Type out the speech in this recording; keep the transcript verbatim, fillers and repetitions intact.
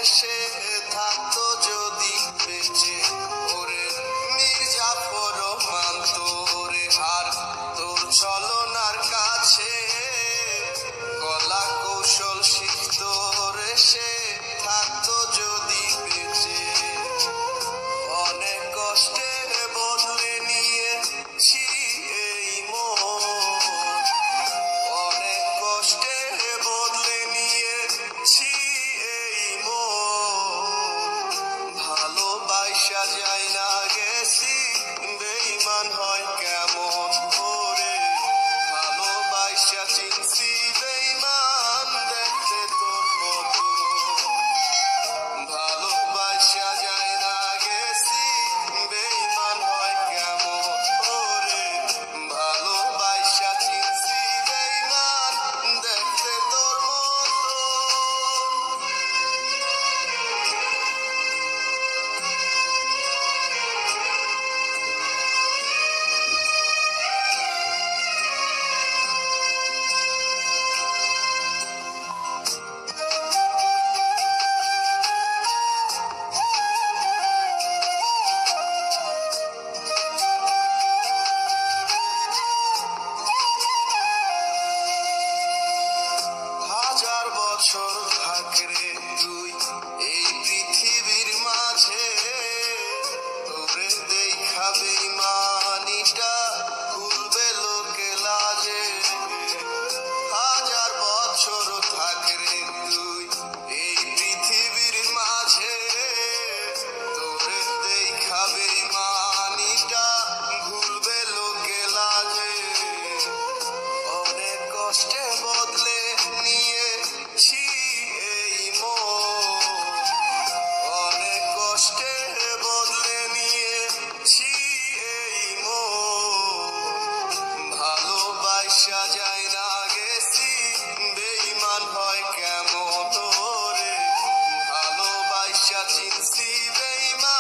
সে থাকতো যদি বেঁচে, ওরে মির্জাফর মানতো রে হার তোর ছলনার কাছে, কলা কৌশল শিখতো রে সে থাকতো যদি বেঁচে। অনেক কষ্টে বদলে নিয়েছি এই মন, অনেক কষ্টে বদলে নিয়েছি এই মন, ভালোবাসা যায় না গেছি বেঈমান হয় কেমন করে, ভালোবাসা চিনছি বেঈমান দেখতে তোর মতো, ভালোবাসা যায় না গেছি বেঈমান হয় কেমন করে, ভালোবাসা চিনছি বেঈমান দেখতে তোর মতো। হাজার বছর থাকরে তুই এই পৃথিবীর মাঝে, তোরে দেখা বেঈমানিটা ভুলবে লোকে লাজে। হাজার বছর থাকরে তুই এই পৃথিবীর মাঝে, তোরে দেখা বেঈমানিটা ভুলবে লোকে লাজে। অনেক কষ্টে বদলে নিয়েছি এই মন, অনেক কষ্টে বদলে নিয়েছি এই মন, ভালোবাসা যায় না গেছি বেঈমান হয় কেমন রে, ভালোবাসা চিনছি বেঈমান